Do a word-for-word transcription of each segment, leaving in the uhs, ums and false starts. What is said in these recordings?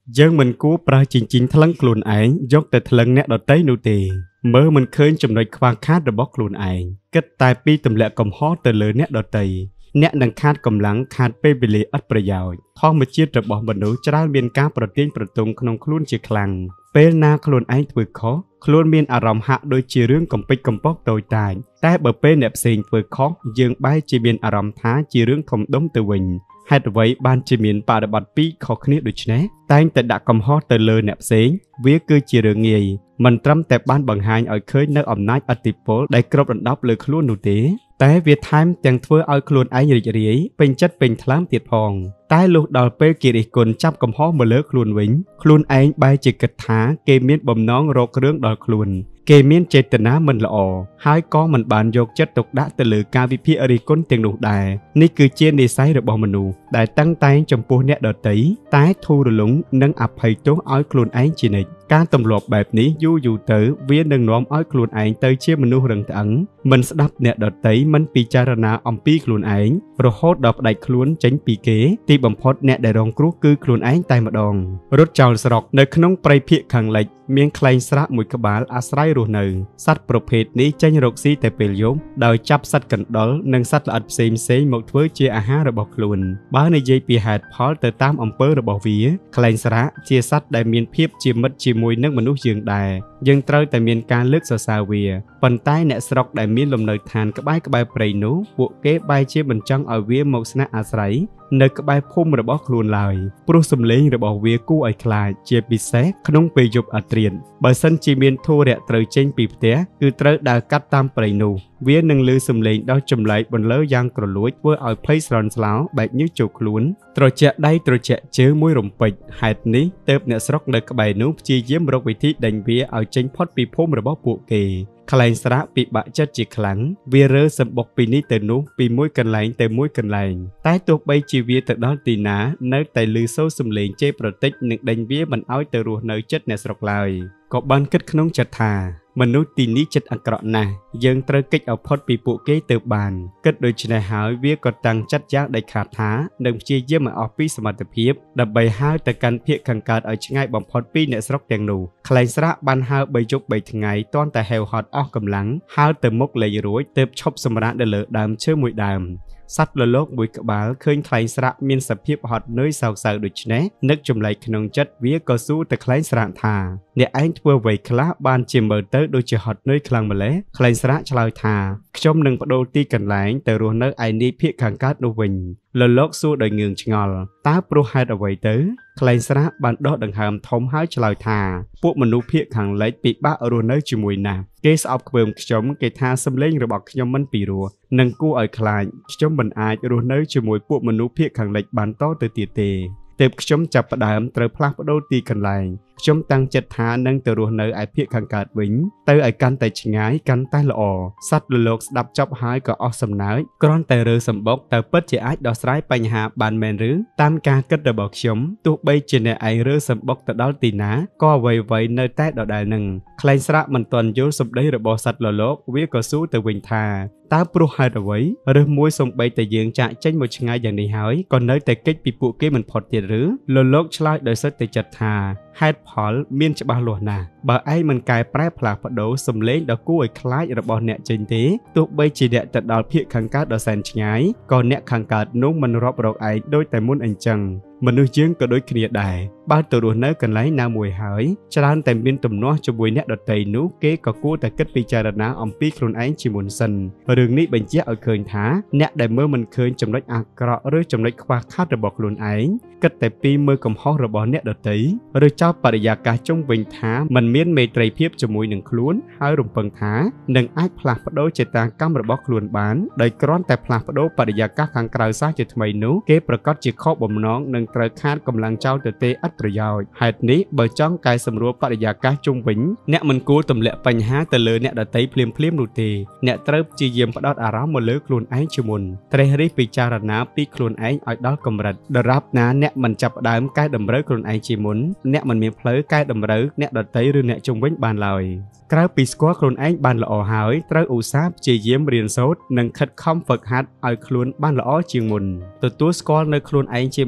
dân mình cú pra chính chính thăng luôn ảnh dốc tại thăng nét đợt tây nụ tì mơ mình khơi chấm nói khoang khát được bóc luôn ảnh kết tài pi tầm lệ cầm hót từ lưới nét đợt tây nét đằng khát cầm lắng khát pe bì lì ất bờ giàu thong một chiếc trở bỏ bẩn núi trái miền cá bờ tiên bờ tung khung khuôn chỉ khlang pe na khuôn ảnh vừa khó khuôn miền à rầm hạ đôi chỉ riêng cầm pích cầm bóc đôi tàiแต่บเป้เนบสิงเปิดคอกยังใบจีเมียนอารมณ์ท้าจีเรื่องทมดมตะวินให้ไว้บ้านจีเมียนป่าดบัดปีขอคณิดุชนะแต่แต่ดักกำฮอตเลอเนบสิงเวียคือจีเรื่องเงียมันตรำแต่บ้านบางหายเอาเคยนักอำนาจอติโพลได้กรบระดับเลยคล้วนดูตีแต่เวียดไทม์แต่งเพื่อเอาคล้วนไอ้ยริยเป็นจัดเป็นคล้ำติดพองใต้ลูกดาวเป้กีริกลจับกำฮอมาเลิกคล้วนวิญคล้วนไอ้ใบจิกกระถาเกมีนบ่มน้องโรคเรื่องดาวคล้วนเกมีนเจตนามันละอหายก้อมันบานยกจัดตกดะตะลือกาวิพิอริก้นเตียงดูได้นี่คือเจนในไซระบอมนูได้ตั้งใจจมปูเนี่ยดอตีตายทูดหลงนั่งอับไผ่โต้อ้อยคลุนไอจีนิการตำรวจแบบนี้ยู่อยู่เต๋อเวียนหนึ่งน้อมอ้อยคลุนไอเตยเชี่ยมนุษย์รังตังมันสดับเนี่ยดอตีมันปีจารณาอมปีคลุนไอโรโฮดดอกได้คลุนเจนปีเก๋ตีบำพดเนี่ยได้รองครูคือคลุนไอตายมาดองรถเจ้าสรอกในขนมไปเพียขังเหล็กเมียงคลายสระมุยกบาลอาศัยรูหนึ่งสัตว์ประเภทนี้จะยกซีแต่เปลี่ยมโดยจับสัตว์กันดอลนังสัตว์ละอัดเซมเซหมกเพื่อเจียอาหารระบบคลุนบ้านในเยปีหาดพอลแต่ตามอำเภอระบบวีคลายสระเจียสัตว์ได้เมียนเพียบเจียมัดเจียมวยนักมนุษย์ยืงได้ยังเตยแต่เมียนการเลือกสาเวียปันใต้เนสรอกได้เมียนลมเนยทานกระบายกระบายปริโนบุเก๋ใบเจียบันจังเอาเวียมกสนะอาศัยในกระบายพุ่มระบบคลุนลอยปรุสมเลงระบบเวียกู้ไอคลายเจียปิเซขนมเปยุบอัตเรียนบสันจีเมียนทัวเระเตยเจงปีเตะคือเตยดากัดตามปริโนเวียนังลือสมเลงดาวจำไหลบนเลือยางกระลุยเพื่อเอาเพลสรอนสลาวแบบนิ้วจุกล้วนตรเจาได้ตรเจาเจอมวยรมปิดหายนี้เติบเนื้อสรอกในกระบายนู้จีเยี่ยมรกวิธีดังเวียเอาเจงพอดปีพุ่มระบบปุเกคลายสระปีบะจัดจีขลังเวียเรอสมบกปีนี้เตนุปีมวยกันไหลเตมวยกันไหลใต้ตัวใบจีเวียแต่ดอนตีนาเนื้อแต่ลือโซ่สมเลงเจโปรเทคหนึ่งดังเวียมันเอาแต่รัวเนื้อจัดเนื้อสรอกลายก็บันคิดขนมจัดทามนุษย์ตีนี้จัดอักระนะยังตระกิจเอาพอดปีปุเกเติบบานกิดโดยชนะหายเวียก็ตั้งจัดยากได้ขาดท้าดังจีเยี่ยมมาออกปีสมัติเพียบดับใบห้าวแต่การเพียขังการเอาช่างบอมพอดปีเนสรกแตงนูคลายสระบันห้าวใบยกใบถึงไงตอนแต่เฮลฮอตออกกำลังห้าวเติมมกเลยรวยเติมชอบสมระเดลดามเชื่อมวยดามสัตว์โลกบุยกบาลเคยคลายสระมีนสเพียบฮอตเนยสาวสาวดุชเนนึกจมไหลขนมจัดเวียก็สู้แต่คลายสระทาเนี่ยไอ้ตัวไวคลาบานเจมเบอร์เตอร์โดยจะฮอตเนยคลังมาเลยคลายสระชลายทาชมหนึ่งประโดตีกันแหลงแต่รัวเนยไอ้นี่เพียขังกัดโนวินโลกสู้โดยเงืองชงอลตาโปรไฮด์เอาไว้เตอร์คลายสระบานดอกดังหามทอมหายชลายทาพวกมนุษย์เพียขังไหลปีบ้ารัวเนยจมวยนาเกสเอาเบิ่มชมเกทาสำเร็จระบบขยมมันปีรัวนังกู้ไอคลายชมบันอายรัวเนยจมวยพวกมนุษย์เพียขังไหลบานโตเตอเตียเตเต็บชมจับประดามเตอพลาดประโดตีกันไหลชมตั้งจัดทานังเตอรัวเนยไอเพียขังกาดวิงเตอไอกันแต่ชงายกันใต้ละอสัตว์โลกดับจับหายก็ออกสำนักกรอนแต่เรือสมบกเตอเปิดเจไอดอสไลปัญหาบานแมนหรือตามการกระดบอกชมตัวใบเจเนไอเรือสมบกแต่ดอลตีนาก็ไวไวเนยใต้ดอได้หนึ่งคลายสระมันตอนโยสมได้ระบบสัตว์โลกเวียก็สู้แต่วิงทาตาปลุกหายเอาไว้เรื่องมวยส่งไปแต่ยืงจะเช่นหมดงายอย่างนี้หายก่อนเนยแต่เก็บปีปุเก้มันพอดเตียหรือโลกชลายโดยสัตว์แต่จัดทาให้พอลเมียนจะบาลวนาบ่ไอ้มันกลายแปรผลักผโดสมเล็งดอกกู้ไอ้คล้ายระบบเนี่ยจริงทีตัวใบจีเดตัดดาวเพียขังการดอกแสนชงายก่อนเนี่ยขังการนุ่งมันรอบรอกไอ้โดยแต่มุ่นอันจังมนุษย์ยืงก็โดยเคลียได้บ้านตัวรัวเนื้อกันไหลนามวยหายชราแต่บินตุ่มน้อจะบวยเนี่ยดอกไตนุเก๋ก็กู้แต่กิดปีจารณาอมปีครุนไอ้ชิมุนสันเรื่องนี้เป็นเจ้าเอาเคยท้าเนี่ยได้เมื่อมันเคยจำรักอักระหรือจำรักควาคาดระบบครุนไอ้กิดแต่ปีเมื่อกำห้องระบบเนี่ยดอกไตหรือเจ้าปริยากาจงเวงท้ามันเมียนเมตรีเพียบจมูกหนึ่งคลุ้นหายรุมเปิงท้าหนึ่งไอ้พลาดโดยเจตากรรมระบบครุนบ้านโดยกรอนแต่พลาดโดยปริยากาขังกลายซาจะทำไมนุเก๋ประกอบจิตข้อบ่มน้องหนึ่งตระคาดกำลังเจ้าเตเตอัตรยาวเหตุนี้เบอร์จ้องกายสำรวจปริยากาจงวิญเนี่ยมันกู้ตำเละปัญหาแต่เลยเนี่ยดัตเตเพลียมเพลียมดูตีเนี่ยเติบจีเยี่ยมประดอารามมาเลือกครุนไอ้ชิมุนเตรริปิจารณาปีครุนไอ้อดอลกำรัดดรับนะเนี่ยมันจับดามกายดำเริกครุนไอ้ชิมุนเนี่ยมันมีเพลย์กายดำเริกเนี่ยดัตเตหรือเนี่ยจงวิญบานลอยกลายปีสกัวครุนไอ้บานละอหายเติบอุซาบจีเยี่ยมเรียนโซดนังคัดคอมฝึกฮัดเอาครุนบานละอเชียงมุนตัวตัวสกัวในครุนไอ้เชียงไม่จ้า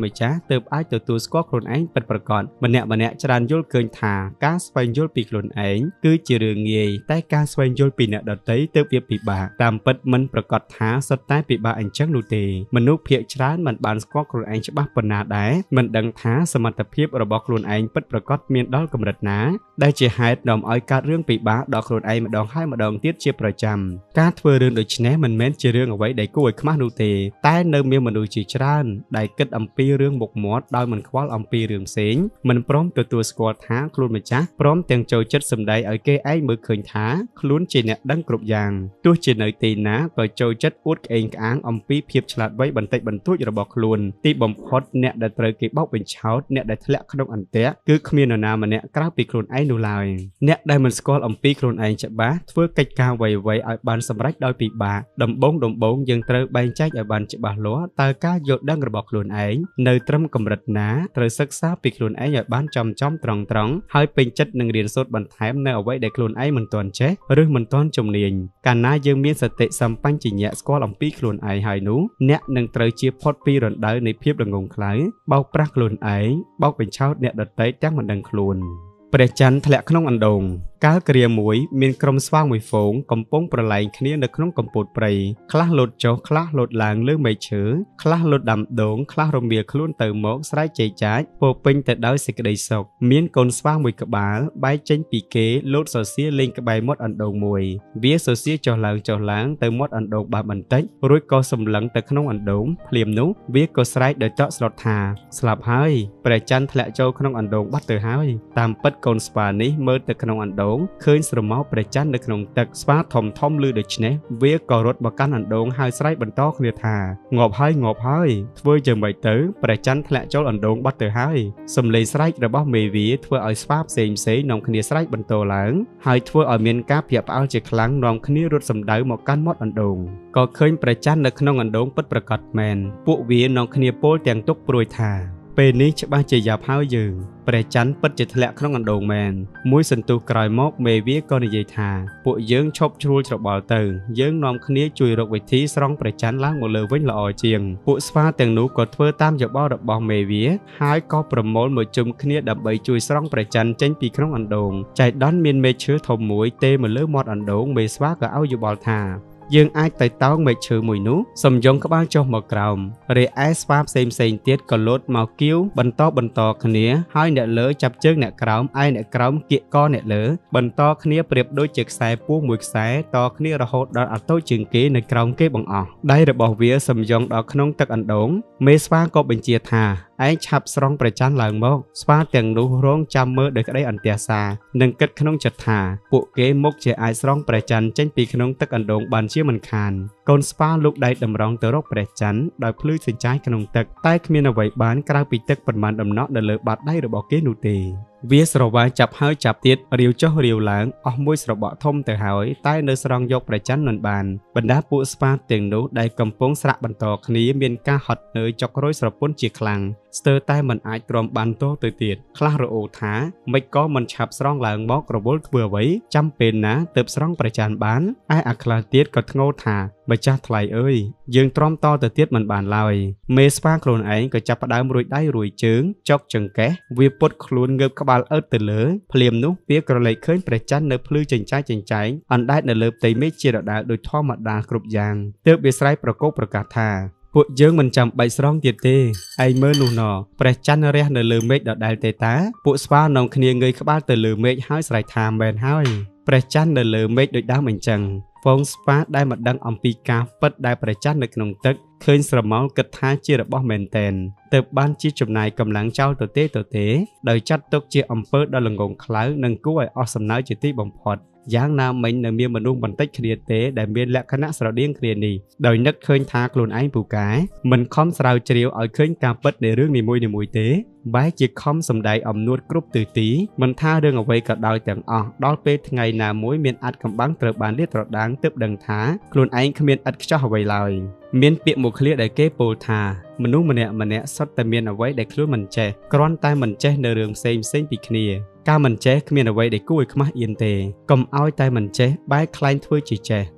ទើបអាចទទួលស្គាល់ខ្លួនឯងពិតប្រាកដម្នាក់ម្នាក់ច្រើនយល់ឃើញថាការស្វែងយល់ពីខ្លួនឯងគឺជារឿងងាយតែការស្វែងយល់ពីអ្នកដទៃទើបវាពិបាកតាមពិតមិនប្រកាសថាសុទ្ធតែពិបាកអញ្ចឹងនោះទេមនុស្សភាគច្រើនមិនបានស្គាល់ខ្លួនឯងច្បាស់ប៉ុណ្ណាដែរមិនដឹងថាសមត្ថភាពរបស់ខ្លួនឯងពិតប្រាកដមានដល់កម្រិតណាដែលជាហេតុនាំឲ្យកើតរឿងពិបាកដល់ខ្លួនឯងម្ដងហើយម្ដងទៀតជាប្រចាំការធ្វើរឿងដូចនេះមិនមែនជារឿងអ្វីដែលគួរឲ្យខ្មាស់នោះទេតែនៅមានមនុស្សជាច្រើនដែលគិតអំពីរឿងមុខមាត់ដោយមិនខ្វល់អំពីរឿងផ្សេងមិនព្រមទទួលស្គាល់ថាខ្លួនម្ចាស់ព្រមទាំងចូលចិត្តសម្ដែងឲ្យគេឯងមើលឃើញថាខ្លួនជាអ្នកដឹងគ្រប់យ៉ាងទោះជានៅទីណាក៏ចូលចិត្តអួតក្អេងក្អាងអំពីភាពឆ្លាតវៃបន្តិចបន្តួចរបស់ខ្លួនទីបំផុតអ្នកដែលត្រូវគេបោកបញ្ឆោតអ្នកដែលធ្លាក់ក្នុងអន្ទាក់គឺគ្មាននរណាម្នាក់ក្រៅពីខ្លួនឯងនោះឡើយអ្នកដែលមិនស្គាល់អំពីខ្លួនឯងច្បាស់ធ្វើកិច្ចការអ្វីៗឲ្យបានសម្រេចដោយពិបាកដំបូងដំបូងយើងត្រូវបែងចែកឲ្យបានច្បាស់លាស់តើការយល់ដឹងរបស់ខ្លួនឯងនៅត្រឹមកម្រិតណាត្រូវសិក្សាពីខ្លួនឯងឲ្យបានចំចំត្រង់ត្រង់ហើយពេញចិត្តនឹងរៀនសូត្របន្ថែមនៅអ្វីដែលខ្លួនឯងមិនទាន់ចេះឬមិនទាន់ជំនាញកាលណាយើងមានសតិសម្បញ្ញៈស្គាល់អំពីខ្លួនឯងហើយនោះអ្នកនឹងត្រូវជៀសផុតពីរណ្ដៅនៃភាពល្ងង់ខ្លៅបោកប្រាស់ខ្លួនឯងបោកបញ្ឆោតអ្នកដទៃទាំងមិនដឹងខ្លួនព្រះច័ន្ទធ្លាក់ក្នុងអណ្ដូងកាលគ្រាមួយមានក្រុមស្វាមួយហ្វូងកំពុងប្រឡែងគ្នានៅក្នុងកំពូតព្រៃខ្លះលោតចុះខ្លះលោតឡើងលើមែកឈើខ្លះលោតដាំដូងខ្លះរមៀលខ្លួនទៅមកស្រែកជែកចាចពោពេញទៅដោយសេចក្តីសុខមានកូនស្វាមួយក្បាលបែកចេញពីគេលោតសសៀលេងក្បែរមាត់អណ្ដូងមួយវាសសៀចុះឡើងចុះឡើងទៅមាត់អណ្ដូងបានបន្តិចរួចក៏សម្លឹងទៅក្នុងអណ្ដូងភ្លាមនោះវាក៏ស្រែកដោយតក់ស្លុតថាស្លាប់ហើយព្រះច័ន្ទធ្លាក់ចូលក្នុងអណ្ដូងបាត់ទៅហើយតាមពិតកូនស្វានេះមើលទៅក្នុងអណ្ដូងឃើញស្រមោលព្រះច័ន្ទនៅក្នុងទឹកស្វាធំធំលឺដូច្នេះវាក៏រត់មកកាន់អណ្ដូងហើយស្រែកបន្តគ្នាថាងាប់ហើយងាប់ហើយធ្វើយ៉ាងម៉េចទៅព្រះច័ន្ទធ្លាក់ចូលអណ្ដូងបាត់ទៅហើយសំឡេងស្រែករបស់មេវាធ្វើឲ្យស្វាផ្សេងផ្សេងនាំគ្នាស្រែកបន្តឡើងហើយធ្វើឲ្យមានការភ្ញាក់ផ្អើលជាខ្លាំងនាំគ្នារត់សម្ដៅមកកាន់មាត់អណ្ដូងក៏ឃើញព្រះច័ន្ទនៅក្នុងអណ្ដូងពិតប្រាកដមែនពួកវានាំគ្នាពោលទាំងទុកព្រួយថាពេលនេះច្បាស់ជាយ៉ាប់ហើយយើងព្រះច័ន្ទពិតជាធ្លាក់ក្នុងអណ្ដូងមែនមួយសន្ទុះក្រោយមកមេវាក៏និយាយថាពួកយើងឈប់ជ្រួលច្របល់ទៅយើងនាំគ្នាជួយរកវិធីស្រង់ព្រះច័ន្ទឡើងមកលើវិញល្អជាងពួកស្វាទាំងនោះក៏ធ្វើតាមយោបល់របស់មេវាហើយក៏ប្រមូលមកជុំគ្នាដើម្បីជួយស្រង់ព្រះច័ន្ទចេញពីក្នុងអណ្ដូងចៃដន្យមានមែកឈើធំមួយទេមកលើមាត់អណ្ដូងមេស្វាក៏ឲ្យយោបល់ថាយើងអាចទៅតោងមែកឈើមួយនោះសំយងក្បាលចុះមកក្រោមរីឯស្វាផ្សេងផ្សេងទៀតក៏លោតមកគៀវបន្តបន្តគ្នាហើយអ្នកលើចាប់ជើងអ្នកក្រោមឯអ្នកក្រោមគៀកកអ្នកលើបន្តគ្នាប្រៀបដូចជាខ្សែពួងមួយខ្សែតគ្នារហូតដល់អត់តូចជាងគេនៅក្រោមគេបង្អស់ដៃរបស់វាសំយងដល់ក្នុងទឹកអណ្ដូងមេស្វាក៏បញ្ជាថាឯងឆាប់ស្រង់ព្រះច័ន្ទឡើងមកស្វាទាំងនោះរងចាំមើលដោយក្តីអន្ទះសានិងគិតក្នុងចិត្តថាពួកគេមុខជាអាចស្រង់ព្រះច័ន្ទចេញពីក្នុងទឹកអណ្ដូងបានជាមិនខានកូនស្វាលូកដៃតម្រង់ទៅរកព្រះច័ន្ទដោយភ្លឺសញ្ចាយក្នុងទឹកតែគ្មានអ្វីបានក្រៅពីទឹកប៉ុន្មានដំណក់នៅលើបាតដៃរបស់គេនោះទេវាស្រវាយចាប់ហើយចាប់ទៀតរាវចុះរាវឡើងអស់មួយស្របក់ធំទៅហើយតែនៅស្រង់យកព្រះច័ន្ទមិនបានបណ្ដាពួកស្វាទាំងនោះដែលកំពុងស្រាក់បន្តគ្នាមានការហត់នឿយចុករយស្រពន់ជាខ្លាំងស្ទើរតែមិនអាចទ្រាំបានតទៅទៀតខ្លះរអូថាមិនក៏មិនឆាប់ស្រង់ឡើងមករវល់ធ្វើអ្វីចាំពេលណាទើបស្រង់ព្រះច័ន្ទបានឯអាខ្លះទៀតក៏ធ្ងោថាម្ចាស់ថ្លៃអើយយើងទ្រាំតទៅទៀតមិនបានឡើយមេស្វាខ្លួនឯងក៏ចាប់ផ្ដើមរួយដៃរួយជើងចុកចង្កេះវាពុតខ្លួនងើបក្បាលអើតទៅលើភ្លាមនោះវាក្រឡេកឃើញព្រះច័ន្ទនៅភ្លឺចិញ្ចាយចិញ្ចែងអណ្ដែតនៅលើផ្ទៃមេឃជារដាលដូចធម្មតាគ្រប់យ៉ាងទើបវាស្រែកប្រកោកប្រកាសថាពួកយើងមិនចាំបាច់ស្រង់ទៀតទេឯងមើលនោះណព្រះច័ន្ទរះនៅលើមេឃដដែលទេតាពួកស្វានាំគ្នាងើយក្បាលទៅលើមេឃហើយស្រែកថាមែនហើយព្រះច័ន្ទនៅលើមេឃដូចដើមអញ្ចឹងហ្វូងស្វាដែលមិនដឹងអំពីការពិតដែលព្រះច័ន្ទនៅក្នុងទឹកឃើញស្រមោលគិតថាជារបស់មែនតែនទើបបានជាចំណាយកម្លាំងចោលទៅទេទៅទេដោយចាត់ទុកជាអំពើដ៏ល្ងង់ខ្លៅនិងគួរឲ្យអស់សំណើចជាទីបំផុតយ៉ាងណាមិញនៅមានមនុស្សបន្តិចគ្នាទេដែលមានលក្ខណៈស្រដៀងគ្នានេះដោយនឹកឃើញថាខ្លួនឯងពូកែមិនខំស្រាវជ្រាវឲ្យឃើញការពិតនៃរឿងនីមួយៗទេបែរជាខំសម្ដែងអំនួតគ្រប់ទិសទីមិនថារឿងអ្វីក៏ដោយទាំងអស់ដល់ពេលថ្ងៃណាមួយមានអាចកំបាំងត្រូវបានលាតត្រដាងទើបដឹងថាខ្លួនឯងគ្មានឥតខ្ចោះអ្វីឡើយមានពាក្យមួយឃ្លាដែលគេពោលថាមនុស្សម្នាក់ម្នាក់សុទ្ធតែមានអ្វីដែលខ្លួនមិនចេះគ្រាន់តែមិនចេះនៅរឿងផ្សេងផ្សេងពីគ្នាការមិនចេះគ្មានអ្វីដែលគួរឲ្យខ្មាស់អៀនទេកុំឲ្យតែមិនចេះបែរខ្លែងធ្វើជាចេះ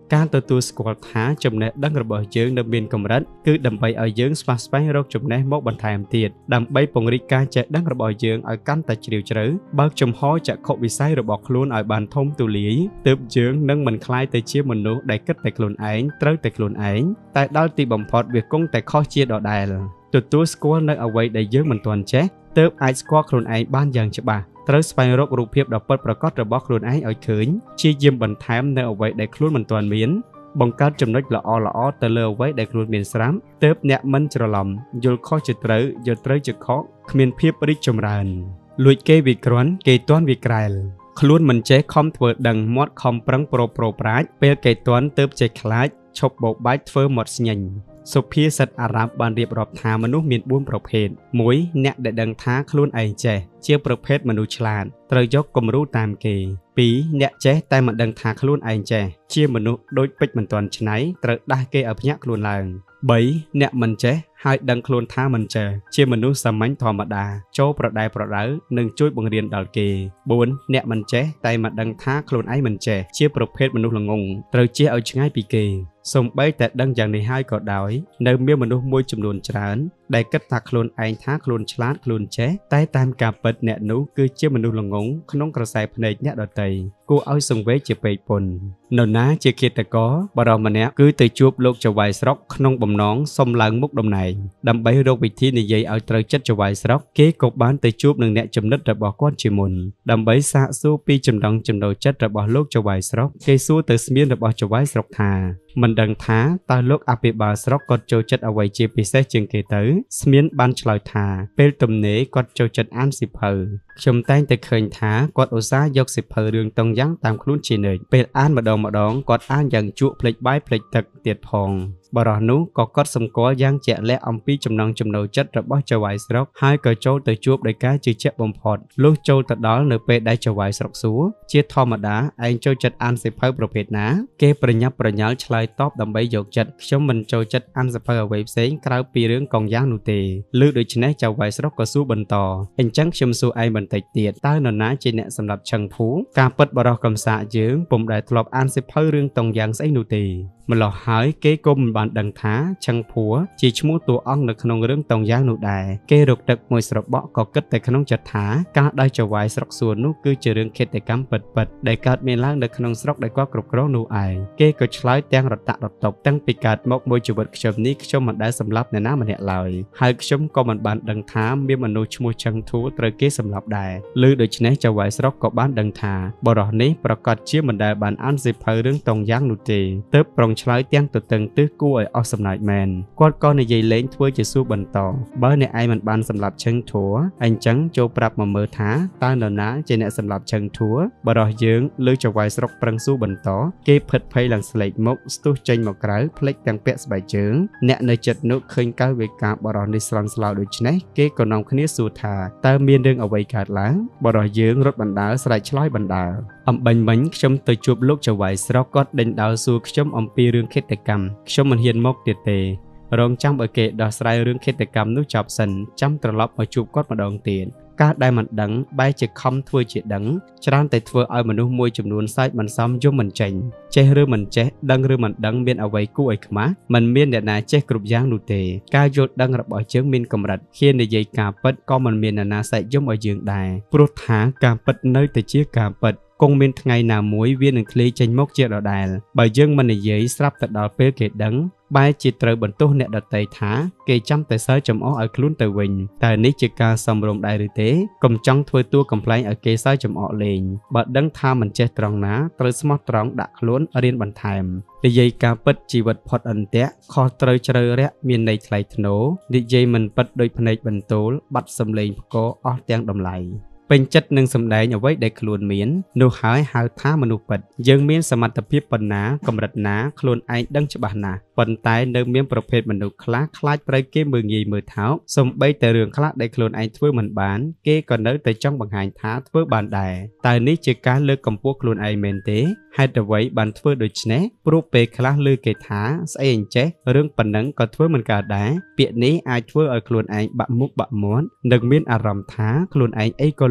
ការទទួលស្គាល់ថាចំណេះដឹងរបស់យើងនៅមានកម្រិតគឺដើម្បីឲ្យយើងស្វះស្វែងរកចំណេះមកបន្ថែមទៀតដើម្បីពង្រីកការចេះដឹងរបស់យើងឲ្យកាន់តែជ្រាលជ្រៅបើកចំហចក្ខុវិស័យរបស់ខ្លួនឲ្យបានធំទូលាយទើបយើងនឹងមិនក្លាយទៅជាមនុស្សដែលគិតតែខ្លួនឯងត្រូវតែខ្លួនឯងតែដល់ទីបំផុតវាគង់តែខុសជាដដែលទទួលស្គាល់នៅអ្វីដែលយើងមិនទាន់ចេះទើបអាចស្គាល់ខ្លួនឯងបានយ៉ាងច្បាស់ត្រូវស្វែងរករូបភាពដ៏ពិតប្រាកដរបស់ខ្លួនឯងឲ្យឃើញព្យាយាមបន្ថែមនៅអ្វីដែលខ្លួនមិនទាន់មានបង្កើតចំណុចល្អល្អទៅលើអ្វីដែលខ្លួនមានស្រាប់ទើបអ្នកមិនច្រឡំយល់ខុសជាត្រូវយល់ត្រូវជាខុសគ្មានភាពរីកចម្រើនលួចគេវាគ្រាន់គេទាន់វាក្រែលខ្លួនមិនចេះខំធ្វើដឹងមាត់ខំប្រឹងប្រប្រប្រាជ្ញពេលគេទាន់ទើបចេះខ្លាចឈប់បោកបាច់ធ្វើមាត់ស្ញែងសុភាសិតអារ៉ាប់បានរៀបរាប់ថាមនុស្សមានបួនប្រភេទ មួយ អ្នកដែលដឹងថាខ្លួនឯងចេះជាប្រភេទមនុស្សឆ្លាតត្រូវយកគំរូតាមគេ ពីរ អ្នកចេះតែមិនដឹងថាខ្លួនឯងចេះជាមនុស្សដូចពេជ្រមិនទាន់ច្នៃត្រូវដាស់គេឲ្យភ្ញាក់ខ្លួនឡើង បី អ្នកមិនចេះហើយដឹងខ្លួនថាមិនចេះជាមនុស្សសាមញ្ញធម្មតាចូលប្រដែប្រដៅនិងជួយបង្រៀនដល់គេ បួន អ្នកមិនចេះតែមិនដឹងថាខ្លួនឯងមិនចេះជាប្រភេទមនុស្សល្ងងត្រូវជៀសឲ្យឆ្ងាយពីគេសូម្បីតែដឹងយ៉ាងនេះហើយក៏ដោយនៅមានមនុស្សមួយចំនួនច្រើនដែលគិតថាខ្លួនឯងថាខ្លួនឆ្លាតខ្លួនចេះតែតាមការពិតអ្នកនោះគឺជាមនុស្សល្ងងក្នុងក្រសែភ្នែកអ្នកដទៃគួរឲ្យសង្វេគជាពេកពុននរណាជាឃាតករបរិសម្នាក់គឺទៅជួបលោកចៅហ្វាយស្រុកក្នុងបំណងសុំឡើងមុខតំណែងដើម្បីរកវិធីនិយាយឲ្យត្រូវចិត្តចៅហ្វាយស្រុកគេក៏បានទៅជួបនឹងអ្នកចំណិតរបស់គាត់ជាមុនដើម្បីសាកសួរពីចំណង់ចំណូលចិត្តរបស់លោកចៅហ្វាយស្រុកគេសួរទៅស្មៀនរបស់ចៅហ្វាយស្រុកថាមិនដឹងថាតើលោកអភិបាលស្រុកគាត់ចូលចិត្តអ្វីជាពិសេសជាងគេទៅស្មៀនបានឆ្លើយថាពេលទំនេរគាត់ចូលចិត្តអានសៀវភៅខ្ញុំតែងតែឃើញថាគាត់ឧស្សាហ៍យកសៀវភៅរឿងតុងយ៉ាងតាមខ្លួនជានិច្ចពេលអានម្ដងម្ដងគាត់អានយ៉ាងជក់ភ្លេចបាយភ្លេចទឹកទៀតផងបរិះនោះក៏កត់សម្គាល់យ៉ាងជាក់លាក់អំពីចំណង់ចំណូលចិត្តរបស់ចៅហ្វាយស្រុកហើយក៏ចូលទៅជួបដោយការជឿជាក់បំផុតលុះចូលទៅដល់នៅពេលដែលចៅហ្វាយស្រុកសួរជាធម្មតាឯងចូលចិត្តអានសៀវភៅប្រភេទណាគេប្រញាប់ប្រញាល់ឆ្លើយតបដើម្បីយកចិត្តខ្ញុំមិនចូលចិត្តអានសៀវភៅអ្វីផ្សេងក្រៅពីរឿងកងយ៉ាងនោះទេឮដូច្នេះចៅហ្វាយស្រុកក៏សួរបន្តអញ្ចឹងខ្ញុំសួរឯងបន្តិចទៀតតើនរណាជាអ្នកសម្រាប់ឆឹងភូការពិតបរិះកំសាកយើងពុំដែលធ្លាប់អានសៀវភៅរឿងតុងយ៉ាងស្អីនោះទេម្ល៉េះហើយគេក៏មិនបានដឹងថាឆឹងភួរជាឈ្មោះតួអង្គនៅក្នុងរឿងតុងយ៉ាងនោះដែរគេរកទឹកមួយស្របក់ក៏គិតតែក្នុងចិត្តថាការដែលចៅហ្វាយស្រុកសួរនោះគឺជារឿងឃាតកម្មពិតៗដែលកើតមានឡើងនៅក្នុងស្រុកដែលគាត់គ្រប់គ្រងនោះឯងគេក៏ឆ្លើយទាំងរតៈរតប់តាំងពីកើតមកមួយជីវិតខ្ញុំនេះខ្ញុំមិនដែលសម្លាប់អ្នកណាម្នាក់ឡើយហើយខ្ញុំក៏មិនបានដឹងថាមានមនុស្សឈ្មោះឆឹងធួត្រូវគេសម្លាប់ដែរឮដូច្នេះចៅហ្វាយស្រុកក៏បានដឹងថាបរិះនេះប្រកាសជាមិនដែលបានអានសៀវភៅរឿងតុងយ៉ាងនោះទេទើបប្រងឆ្លើយទាំងទៅតឹងទិសគួរឲ្យអស់សំណើចមែនគាត់ក៏និយាយលេងធ្វើជាសួរបន្តបើអ្នកឯងមិនបានសម្លាប់ឆឹងធួអញ្ចឹងចូលប្រាប់មកមើលថាតើនរណាជាអ្នកសម្លាប់ឆឹងធួបរិះយើងលើចៅហ្វាយស្រុកប្រឹងសួរបន្តគេភិតភ័យឡើងស្លេកមុខស្ទុះចេញមកក្រៅភ្លេចទាំងពាក់ស្បែកជើងអ្នកនៅចិត្តនោះឃើញកាយវិការបរិះនេះស្រន់ស្លោដូច្នេះគេក៏នាំគ្នាសួរថាតើមានរឿងអ្វីកើតឡើងបរិះយើងរត់បណ្ដើរស្រែកឆ្លើយបណ្ដើរអំបញ្ញមិញខ្ញុំទៅជួបលោកចៅហ្វាយស្រុកគាត់ដេញដោលសួរខ្ញុំអំពីរឿងឃាតកម្មខ្ញុំមិនហ៊ានមកទៀតទេរងចាំឲ្យគេដោះស្រាយរឿងឃាតកម្មនោះចប់សិនចាំត្រឡប់មកជួបគាត់ម្ដងទៀតការដែលមិនដឹងបែរជាខំធ្វើជាដឹងច្រើនតែធ្វើឲ្យមនុស្សមួយចំនួនសើចមិនសមយំមិនចេញចេះឬមិនចេះដឹងឬមិនដឹងមានអ្វីគួរឲ្យខ្មាស់មិនមានអ្នកណាចេះគ្រប់យ៉ាងនោះទេការយល់ដឹងរបស់យើងមានកម្រិតហ៊ាននិយាយការពិតក៏មិនមានអ្នកណាសែកយំឲ្យយើងដែរព្រោះថាការពិតនៅតែជាការពិតគង់មានថ្ងៃណាមួយវានឹងឃ្លាយចេញមកជាដដែលបើយើងមិននិយាយស្រាប់តែដល់ពេលគេដឹងបែរជាត្រូវបន្ទោសអ្នកដទៃថាគេចាំតែសើចំអស់ឲ្យខ្លួនទៅវិញតែនេះជាការសំរុំដែរឬទេកុំចង់ធ្វើតួកំ ប្លែងឲ្យគេសើចំអកលេងបើដឹងថាមិនចេះត្រង់ណាត្រូវស្មោះត្រង់ដាក់ខ្លួនរៀនបន្ថែមនិយាយការពិតជីវិតផុតអន្ទាក់ខុសត្រូវជ្រៅរះមានន័យថ្លៃថ្នូរនិយាយមិនពិតដោយភ្នែកបន្ទោលបាត់សំឡេងផ្គរអស់ទាំងតម្លៃពេញចិត្តនឹងសម្ដែងអ្វីដែលខ្លួនមាននោះហើយហៅថាមនុស្សពិតយើងមានសមត្ថភាពប៉ុណ្ណាកម្រិតណាខ្លួនឯងដឹងច្បាស់ណាស់ប៉ុន្តែនៅមានប្រភេទមនុស្សខ្លះខ្លាចត្រូវគេមើលងាយមើលថោកសំបីតែរឿងខ្លះដែលខ្លួនឯងធ្វើមិនបានគេក៏នៅតែចង់បង្ហាញថាធ្វើបានដែរតែនេះជាការលើកកម្ពស់ខ្លួនឯងមែនទេហេតុអ្វីបានធ្វើដូច្នេះព្រោះពេលខ្លះលើគេថាស្អីអញ្ចេះរឿងប៉ុណ្ណឹងក៏ធ្វើមិនកើតដែរពាក្យនេះអាចធ្វើឲ្យខ្លួនឯងបាក់មុខបាក់មាត់និងមានអារម្មណ៍ថាខ្លួនឯងអីក៏ល្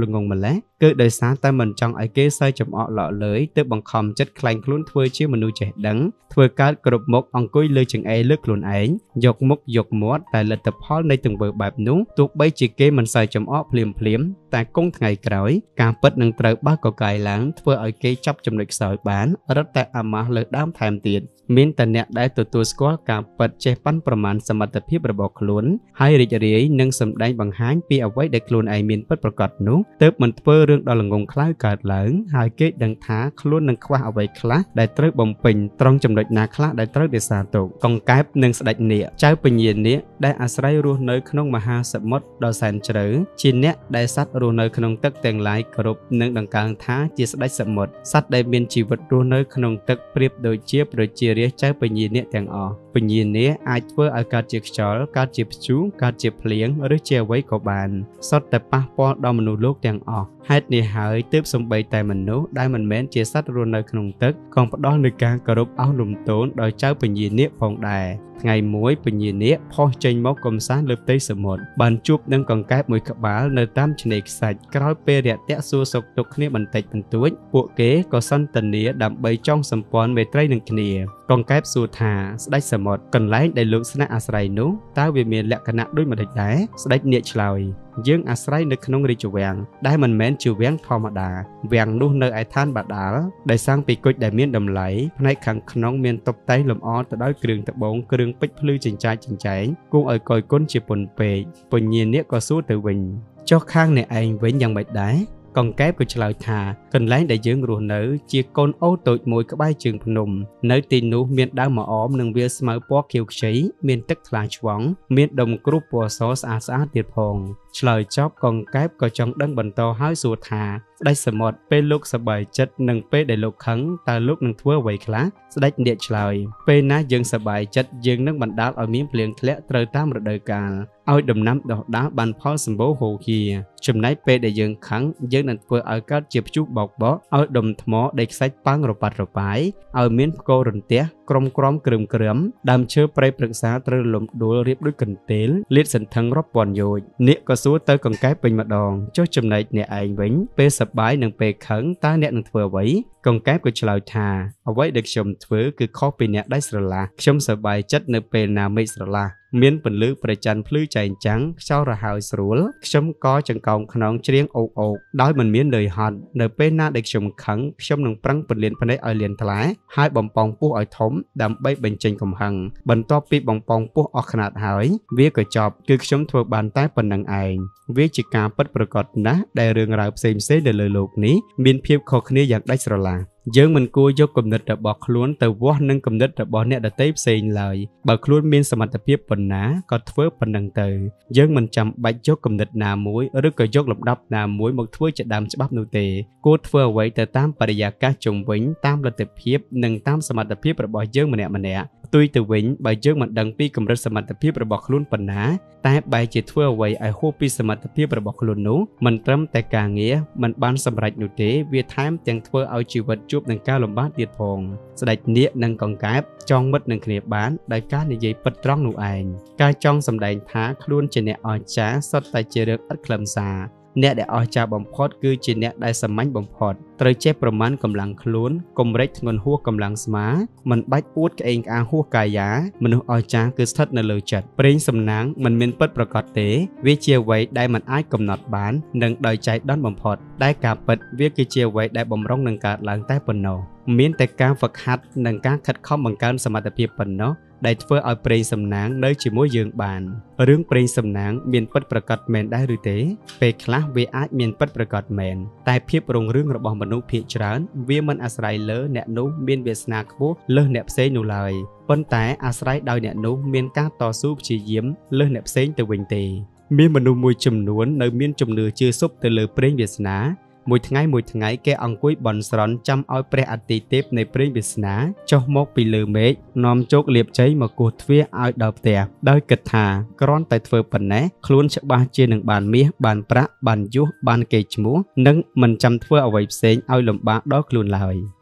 ល្ងងម្លេះគឺដោយសារតែមិនចង់ឲ្យគេសើចំអកឡកលើយទើបបង្ខំចិត្តខ្លែងខ្លួនធ្វើជាមនុស្សចេះដឹងធ្វើកើតគ្រប់មុខអង្គុយលើចង្អេរលើខ្លួនឯងយកមុខយកមាត់តែលទ្ធផលនៃទង្វើបែបនោះទោះបីជាគេមិនសើចំអកភ្លាមភ្លាមតែគង់ថ្ងៃក្រោយការពិតនឹងត្រូវបើកកកាយឡើងធ្វើឲ្យគេចាប់ចំណុចខ្សោយបានរត់តែអាម៉ាស់លើដើមថែមទៀតមានតែអ្នកដែលទទួលស្គាល់ការពិតចេះប៉ាន់ប្រមាណសមត្ថភាពរបស់ខ្លួនហើយរីករាយនឹងសម្ដែងបង្ហាញពីអ្វីដែលខ្លួនឯងមានពិតប្រាកដនោះទើបមិនធ្វើរឿងដ៏ល្ងងខ្លៅកើតឡើងហើយគេដឹងថាខ្លួននឹងខ្វះអ្វីខ្លះដែលត្រូវបំពេញត្រង់ចំណុចណាខ្លះដែលត្រូវរក្សាទុកកង្កែបនិងស្ដេចនាគចៅពញានាគដែលអាស្រ័យរស់នៅក្នុងមហាសមុទ្រដ៏សែនជ្រៅជាអ្នកដែលសត្វរស់នៅក្នុងទឹកទាំងឡាយគ្រប់នឹងដង្កើងថាជាស្ដេចសមុទ្រសត្វដែលមានជីវិតរស់នៅក្នុងទឹកប្រៀបដូចជាប្រជារាស្ត្រចៅពញានាគទាំងអស់ពញានាគអាចធ្វើឲ្យកើតជាខ្យល់កើតជាព្យុះកើតជាភ្លៀងឬជាអ្វីក៏បានសុទ្ធតែប៉ះពាល់ដល់មនុស្សលោកទាំងអស់ហេតុនេះហើយទើបសំបីតែមនុស្សដែលមិនមែនជាសត្វរស់នៅក្នុងទឹកក៏ផ្ដល់នូវការគោរពអោនលំទោនដល់ចៅពញានាគផងដែរថ្ងៃមួយពញានាគផុសចេញមកកំសាន្តលើផ្ទៃសមុទ្របានជួបនឹងកង្កែបមួយក្បាលនៅតាមឆ្នេរខ្សាច់ក្រោយពេលរាក់ទាក់សួរសុខទុក្ខគ្នាបន្តិចបន្តួចពួកគេក៏សន្ទនាដើម្បីចងសម្ព័ន្ធមេត្រីនឹងគ្នាកង្កែបសួរថាស្ដេចសមុទ្រកន្លែងដែលលោកស្នាក់អាស្រ័យនោះតើវាមានលក្ខណៈដូចម្តេចដែរស្ដេចនាគឆ្លើយយើងអាស្រ័យនៅក្នុងរាជវាំងដែលមិនមែនជាវាំងធម្មតាវាំងនោះនៅឯឋានបាតាលដែលសាងពីគុជដែលមានតម្លៃផ្នែកខាងក្នុងមានតុបតែងលម្អទៅដោយគ្រឿងត្បូងគ្រឿងពេជ្រភ្លឺចិញ្ចាចចិញ្ចែងគួរឲ្យកយគុណជាពុនពេកពញានាគក៏សួរទៅវិញចុះខាងអ្នកឯងវិញយ៉ាងម៉េចដែរកង្កែបក៏ឆ្លើយថាកន្លែងដែលយើងរស់នៅជាកូនអូតូចមួយក្បែរជើងភ្នំនៅទីនោះមានដើមម្អមនិងវាលស្មៅពណ៌ខៀវខ្ចីមានទឹកថ្លាឆ្វង់មានដុំគ្រូបពណ៌សស្អាតស្អាតទៀតផងឆ្លើយចប់កង្កែបក៏ចង់ដឹងបន្តហើយសួរថាស្ដេចសមុទ្រពេលលោកសប្បាយចិត្តនិងពេលដែលលោកខឹងតើលោកនឹងធ្វើអ្វីខ្លះស្ដេចនាគឆ្លើយពេលណាយើងសប្បាយចិត្តយើងនឹងបណ្ដាលឲ្យមានភ្លៀងធ្លាក់ត្រូវតាមរដូវកាលឲ្យដំណាំដុះដាលបានផលសម្បូរហូរហៀចំណែកពេលដែលយើងខឹងយើងនឹងធ្វើឲ្យកើតជាព្យុះបោកបក់ឲ្យដុំថ្មដីខ្សាច់ប៉ាំងរប៉ាត់របាយឲ្យមានផ្គររន្ទះក្រុមក្រំក្រឹមក្រឹមដើមឈើព្រៃព្រឹក្សាត្រូវលំដួលរៀបដូចកន្ទេលលាតសន្ធឹងរាប់ពាន់យោជន៍នាគក៏សួរទៅកង្កែបវិញម្ដងចុះចំណែកអ្នកឯងវិញពេលសប្បាយនិងពេលខឹងតើអ្នកនឹងធ្វើអ្វីកង្កែបក៏ឆ្លើយថាអ្វីដែលខ្ញុំធ្វើគឺខុសពីអ្នកដែលស្រឡះខ្ញុំសប្បាយចិត្តនៅពេលណាមេឃស្រឡះមានពន្លឺព្រះច័ន្ទភ្លឺចែងចាំងខ្យល់រហហើយស្រួលខ្ញុំក៏ចង្កោមខ្នងច្រៀងអូកអូកដោយមិនមាននឿយហត់នៅពេលណាដែលខ្ញុំខឹងខ្ញុំនឹងប្រឹងពន្លានភ្នែកឲ្យលៀនថ្លាហើយបំពងពោះឲ្យធំដើម្បីបញ្ចេញកំហឹងបន្ទាប់ពីបំពងពោះអស់ខ្នាតហើយវាក៏ចប់គឺខ្ញុំធ្វើបានតែប៉ុណ្្នឹងឯងវាជាការពិតប្រាកដណាស់ដែលរឿងរ៉ាវផ្សេងៗនៅលើโลกនេះមានភាពខុសគ្នាយ៉ាងដាច់ស្រឡះយើងមិនគួរយកគំនិតរបស់ខ្លួនទៅវាស់នឹងគំនិតរបស់អ្នកដទៃផ្សេងឡើយបើខ្លួនមានសមត្ថភាពប៉ុណ្ណាក៏ធ្វើប៉ុណ្ណឹងទៅយើងមិនចាំបាច់យកគំនិតណាមួយឬក៏យកលំដាប់ណាមួយមកធ្វើជាដើមច្បាប់នោះទេគួរធ្វើអ្វីទៅតាមបរិយាកាសជុំវិញតាមលទ្ធភាពនិងតាមសមត្ថភាពរបស់យើងម្នាក់ម្នាក់ផ្ទុយទៅវិញបើយើងមិនដឹងពីកម្រិតសមត្ថភាពរបស់ខ្លួនប៉ុណ្ណាតែបែរជាធ្វើអ្វីឲ្យហួសពីសមត្ថភាពរបស់ខ្លួននោះមិនត្រឹមតែការងារមិនបានសម្រេចនោះទេវាថែមទាំងធ្វើឲ្យជីវិតជួបនឹងការលំបាកទៀតផងស្ដេចនាគនិងកង្កែបចងមិត្តនឹងគ្នាបានដោយការនិយាយពិតត្រង់នោះឯងការចង់សម្ដែងថាខ្លួនជាអ្នកអស្ចារ្យសុទ្ធតែជារឿងឥតខ្លឹមសារអ្នកដែលអស្ចារ្យបំផុតគឺជាអ្នកដែលសាមញ្ញបំផុតត្រូវចេះប្រមាណកម្លាំងខ្លួនកុំរែកធ្ងន់ហួសកម្លាំងស្មាមិនបាច់អួតក្អេងក្អាងហួសកាយាមនុស្សអស្ចារ្យគឺស្ថិតនៅលើចិត្តប្រេងសំណាងមិនមានពិតប្រាកដទេវាជាអ្វីដែលមិនអាចកំណត់បាននិងដោយចៃដន្យបំផុតតែការពិតវាគឺជាអ្វីដែលបំរុងនឹងកើតឡើងតែប៉ុណ្ណោះមានតែការហ្វឹកហាត់និងការខិតខំបង្កើនសមត្ថភាពប៉ុណ្ណោះដែលធ្វើឲ្យប្រេងសំណាងនៅជាមួយយើងបានរឿងប្រេងសំណាងមានពិតប្រាកដមែនដែរឬទេពេលខ្លះវាអាចមានពិតប្រាកដមែនតែភាពរុងរឿងរបស់មនុស្សភាគច្រើនវាមិនអាស្រ័យលើអ្នកនោះមានវាសនាខ្ពស់លើសអ្នកផ្សេងនោះឡើយប៉ុន្តែអាស្រ័យដោយអ្នកនោះមានការតស៊ូព្យាយាមលើសអ្នកផ្សេងទៅវិញទេមានមនុស្សមួយចំនួននៅមានជំនឿជឿស៊ប់ទៅលើប្រេងវាសនាមួយថ្ងៃមួយថ្ងៃគេអង្គុយបន់ស្រន់ចាំឲ្យព្រះអាទិទេពនៃព្រេងវាសនាចុះមកពីលើមេឃនាំជោគលាភជ័យមកគោះទ្វារឲ្យដល់ផ្ទះដោយគិតថាគ្រាន់តែធ្វើប៉ុណ្ណេះខ្លួនច្បាស់ជានឹងបានមាសបានប្រាក់បានយសបានកេរ្តិ៍ឈ្មោះនិងមិនចាំធ្វើអ្វីផ្សេងឲ្យលំបាកដល់ខ្លួនឡើយ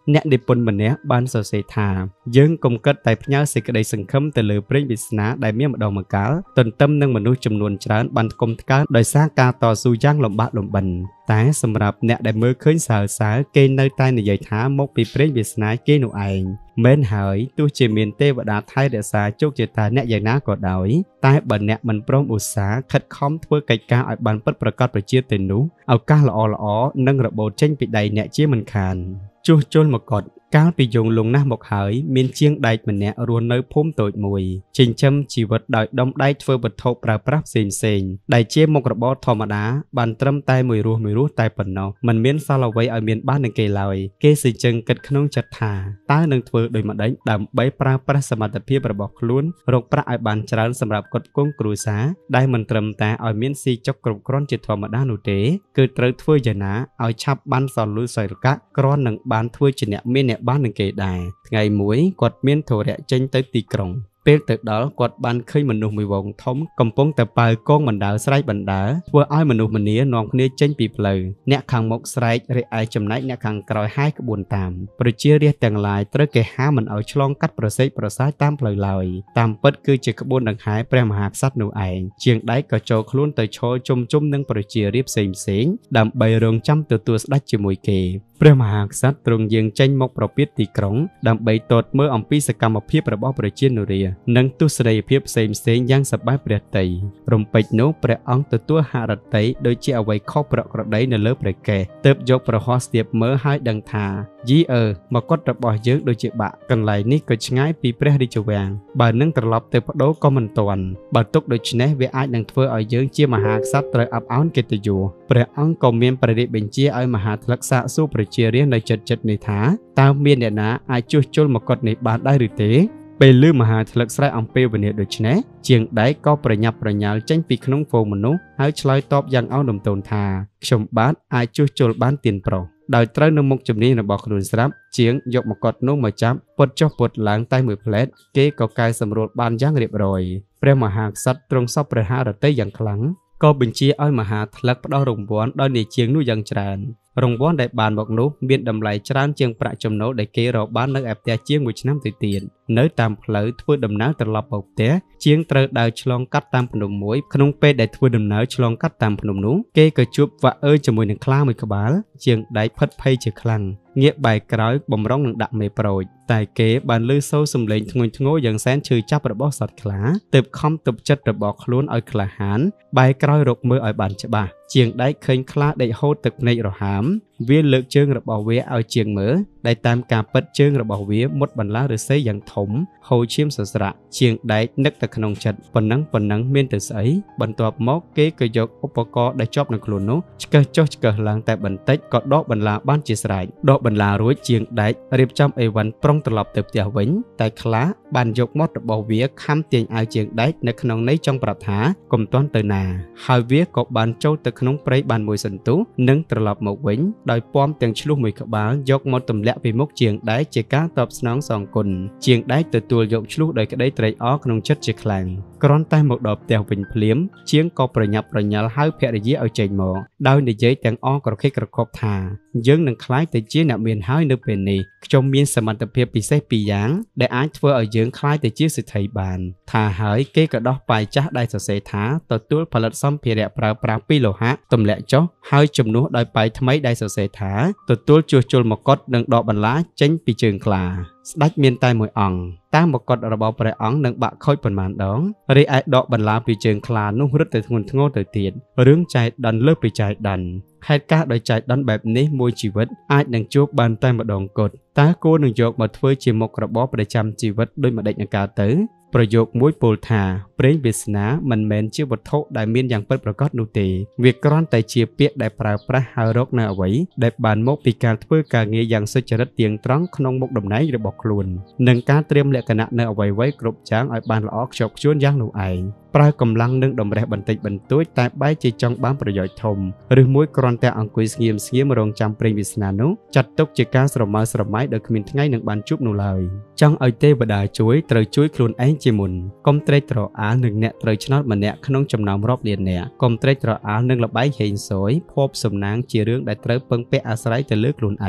អ្នកនិពន្ធម្នាក់បានសរសេរថាយើងកុំគិតតែផ្ញើសេចក្តីសង្ឃឹមទៅលើព្រេងវាសនាដែលមានម្ដងម្កាលទន្ទឹមនឹងមនុស្សចំនួនច្រើនបានគុំថ្កើងដោយសារការតស៊ូយ៉ាងលំបាកលំបិនតែសម្រាប់អ្នកដែលមើលឃើញសើសើគេនៅតែនិយាយថាមកពីព្រេងវាសនាគេនោះឯងមែនហើយទោះជាមានទេវតាថែរក្សាជោគជតាអ្នកយ៉ាងណាក៏ដោយតែបើអ្នកមិនព្រមឧស្សាហ៍ខិតខំធ្វើកិច្ចការឲ្យបានពិតប្រាកដប្រជាទៅនោះឱកាសល្អល្អនឹងរបូតចេញពីដៃអ្នកជាមិនខានជួសជុលមកុដកាលពីយងលងណាស់មកហើយមានជាងដែកម្នាក់រស់នៅភូមិតូចមួយចិញ្ចឹមជីវិតដោយដុំដែកធ្វើវត្ថុប្រើប្រាស់ផ្សេងផ្សេងដែលជាមុខរបរធម្មតាបានត្រឹមតែមួយរស់មួយរស់តែប៉ុណ្ណោះមិនមានសល់អ្វីឲ្យមានបាននឹងគេឡើយគេសិជឹងគិតក្នុងចិត្តថាតើនឹងធ្វើដូចម្ដេចដើម្បីប្រើប្រាស់សមត្ថភាពរបស់ខ្លួនរកប្រាក់ឲ្យបានច្រើនសម្រាប់កត់គង់គ្រួសារដែលមិនត្រឹមតែឲ្យមានស៊ីចុកគ្រប់គ្រាន់ជាធម្មតានោះទេគឺត្រូវធ្វើយ៉ាងណាឲ្យឆាប់បានសល់លុយសយរកៈគ្រាន់នឹងបានធ្វើជាអ្នកមានអ្នកបាននឹងគេដែរថ្ងៃមួយគាត់មានធរៈចេញទៅទីក្រុងពេលទៅដល់គាត់បានឃើញមនុស្សមួយវងធំកំពុងតែប៉ៅកងបណ្ដាលស្រែកបណ្ដាលធ្វើឲ្យមនុស្សម្នានាំគ្នាចេញពីផ្លូវអ្នកខាងមុខស្រែករីឯចំណែកអ្នកខាងក្រោយហាយក្បួនតាមប្រជារាស្ត្រទាំងឡាយត្រូវគេហាមមិនឲ្យឆ្លងកាត់ប្រសេកប្រសាយតាមផ្លូវឡើយតាមពិតគឺជាក្បួនដង្ហែព្រះមហាក្សត្រនោះឯងជាងដែកក៏ចូលខ្លួនទៅឈរជុំជុំនឹងប្រជារាស្ត្រផ្សេងផ្សេងដើម្បីរងចាំទទួលស្ដេចជាមួយគេព្រះមហាក្សត្រទ្រង់យាងចេញមកប្រពៀតទីក្រុងដើម្បីទតមើលអំពីសកម្មភាពរបស់ប្រជានុរានិងទស្សនីយភាពផ្សេងផ្សេងយ៉ាងសប្បាយព្រះតីរំពេចនោះព្រះអង្គទទួលហឫទ័យដូចជាអ្វីខុសប្រក្រតីនៅលើព្រះកេសទើបយកប្រហោះស្ទាបមើលហើយដឹងថាយីអើមកុដរបស់យើងដូចជាបាក់កន្លែងនេះក៏ឆ្ងាយពីព្រះរាជវាំងបើនឹងត្រឡប់ទៅបដូរក៏មិនទាន់បើទុកដូច្នេះវាអាចនឹងធ្វើឲ្យយើងជាមហាក្សត្រត្រូវអាប់អោនកិត្តិយសព្រះអង្គក៏មានព្រះរាជបញ្ជាឲ្យមហាថ្លឹកសាកសួរប្រជារាស្ត្រនៅជិតជិតនេះថាតើមានអ្នកណាអាចជួសជុលមកុដនេះបានដែរឬទេពេលឮមហាថ្លឹកស្រែកអំពាវនាវដូច្នេះជាងដែកក៏ប្រញាប់ប្រញាល់ចេញពីក្នុងហ្វូងមនុស្សហើយឆ្លើយតបយ៉ាងអោនលំទោនថាខ្ញុំបាទអាចជួសជុលបានទៀនប្រុសដោយត្រូវនៅមុខជំនាញរបស់ខ្លួនស្រាប់ជាងយកមកុដនោះមកចាប់ពត់ចុះពត់ឡើងតែមួយផ្លែតគេក៏កែសម្រួលបានយ៉ាងរៀបរយព្រះមហាក្សត្រទ្រង់សពព្រះハរតីយ៉ាងខ្លាំងក៏បញ្ជាឲ្យមហាថ្លឹកផ្ដោះរង្វាន់ដល់នាយជាងនោះយ៉ាងច្រើនរង្វាន់ដែលបានមកនោះមានតម្លៃច្រើនជាងប្រាក់ចំណូលដែលគេរកបាននៅឯផ្ទះជាងមួយឆ្នាំទៅទៀតនៅតាមផ្លូវធ្វើដំណើរត្រឡប់មកផ្ទះជាងត្រូវដើរឆ្លងកាត់តាមភ្នំមួយក្នុងពេលដែលធ្វើដំណើរឆ្លងកាត់តាមភ្នំនោះគេក៏ជួបវ៉ាក់អើជាមួយនឹងខ្លាមួយក្បាលជាងដែកផិតភ័យជាខ្លាំងងាកបែរក្រោយបំរុងនឹងដាក់មេប្រូចតែគេបានលឺសូរសំឡេងធ្ងន់ធ្ងរយ៉ាងសែនឈឺចាប់របស់សត្វខ្លាទើបខំទប់ចិត្តរបស់ខ្លួនឲ្យក្លាហានបែរក្រោយរកមើលឲ្យបានច្បាស់ជាងដែកឃើញខ្លាដេកហូតទឹកភ្នែករហាមវាលើកជើងរបស់វាឲ្យជាងមើលដែលតាមការពិតជើងរបស់វាមុតបន្លាឫស្សីយ៉ាងធំហូរឈាមសស្រាក់ជាងដែកនឹកទៅក្នុងចិត្តប៉ុណ្ណឹងប៉ុណ្ណឹងមានទៅស្អីបន្ទាប់មកគេក៏យកឧបករណ៍ដែលជាប់នឹងខ្លួននោះឆ្កឹះចុះឆ្កឹះឡើងតែបន្តិចក៏ដកបន្លាបានជាស្រេចដកបន្លារួចជាងដែករៀបចំអីវ៉ាន់ប្រុងត្រឡប់ទៅផ្ទះវិញតែខ្លាបានយកមាត់របស់វាខំទាញឲ្យជាងដែកនៅក្នុងន័យចង់ប្រាប់ថាកុំទាន់ទៅណាហើយវាក៏បានចូលទៅក្នុងព្រៃបានមួយសន្ទុះនិងត្រឡប់មកវិញដោយពំទាំងឆ្លុះមួយក្បាលយកមកទម្លាក់ពីមុខជាងដែកជាការតបស្នងសងគុណជាងដែកទទួលយកឆ្លុះដោយក្តីត្រេកអរក្នុងចិត្តជាខ្លាំងគ្រាន់តែមកដល់ផ្ទះវិញភ្លាមជាងក៏ប្រញាប់ប្រញាល់ហៅភរិយាឲ្យចេញមកដោយនិយាយទាំងអរក្រខិកក្រខប់ថាយើងនឹងក្លាយទៅជាអ្នកមានហើយនៅពេលនេះខ្ញុំមានសមត្ថភាពពិសេសពីរយ៉ាងដែលអាចធ្វើឲ្យយើងក្លាយទៅជាសិទ្ធិបានថាហើយគេក៏ដោះប៉ាយចាស់ដែលសរសេរថាទទួលផលិតសម្ភារៈប្រើប្រាស់ពីលោហៈទម្លាក់ចុះហើយជំនួសដោយប៉ាយថ្មីដែលសរសេរថាទទួលជួសជុលមកុដនិងដកបន្លាចេញពីជើងខ្លាស្ដេចមានតែមួយអង្គតាមមកុដរបស់ព្រះអង្គនឹងបាក់ខូចប៉ុន្មានដងរីឯដកបន្លាពីជើងខ្លានោះរឹតតែធ្ងន់ធ្ងរទៅទៀតរឿងចៃដន្យលើសពីចៃដន្យហេតុការណ៍ដោយចៃដន្យបែបនេះមួយជីវិតអាចនឹងជួបបានតែម្ដងគត់តើគួរនឹងយកមកធ្វើជាមុខរបរប្រចាំជីវិតដោយម្ដេចនឹងកើតទៅប្រយោគមួយពោលថាព្រេងវាសនាមិនមែនជាវត្ថុដែលមានយ៉ាងពិតប្រាកដនោះទេវាគ្រាន់តែជាពាក្យដែលប្រើប្រាស់ហើយរកនៅអ្វីដែលបានមកពីការធ្វើការងារយ៉ាងសុចរិតទៀងត្រង់ក្នុងមុខតំណែងរបស់ខ្លួននិងការត្រៀមលក្ខណៈនៅអ្វីៗគ្រប់យ៉ាងឲ្យបានល្អខ្ជាប់ខ្ជួនយ៉ាងនោះឯងប្រើកម្លាំងនិងតម្រេះបន្តិចបន្តួចតែបែរជាចង់បានប្រយោជន៍ធំឬមួយគ្រាន់តែអង្គុយស្ងៀមស្ងៀមរងចាំព្រេងវាសនានោះចាត់ទុកជាការស្រមើស្រមៃដោយគ្មានថ្ងៃនឹងបានជួបនោះឡើយចង់ឲ្យទេវតាជួយត្រូវជួយខ្លួនឯងជាមុនកុំត្រេកត្រអាលនឹងអ្នកត្រូវឆ្នោតម្នាក់ក្នុងចំណោមរាប់លានអ្នកកុំត្រេកត្រអាលនឹងលបែងហេងសយភ័ព្វសំណាងជារឿងដែលត្រូវពឹងពាក់អាស្រ័យទៅលើខ្លួនឯង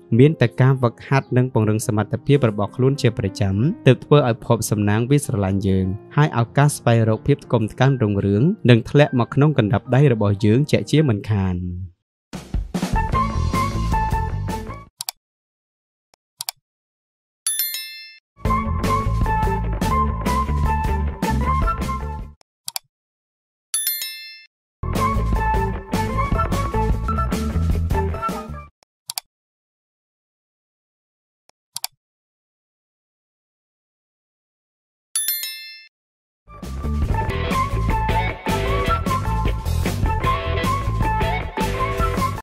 មានតែការវឹកហាត់និងពង្រឹងសមត្ថភាពរបស់ខ្លួនជាប្រចាំទើបធ្វើឲ្យភពសំណាងវាស្រឡាញ់យើងហើយឱកាសស្វែងរកភាពថ្កុំថ្កើងរុងរឿងនឹងធ្លាក់មកក្នុងកណ្ដាប់ដៃរបស់យើងជាក់ជាមិនខាន